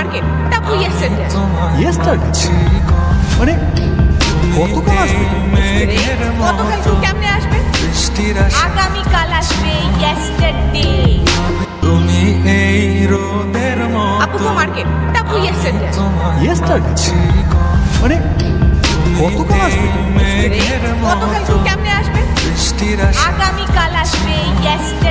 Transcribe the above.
Market তারপর yesterday মানে গতকাল আসবে? গতকাল তুই কেমনে আসবে? আগামীকাল আসবে ইয়েস্টারডে। তুমি এই রোদের আপু তো মার্কেট তারপর ইয়েস্টারডে মানে গতকাল আসবে? গতকাল তুই কেমনে আসবে? আগামীকাল আসবে ইয়েস্টারডে।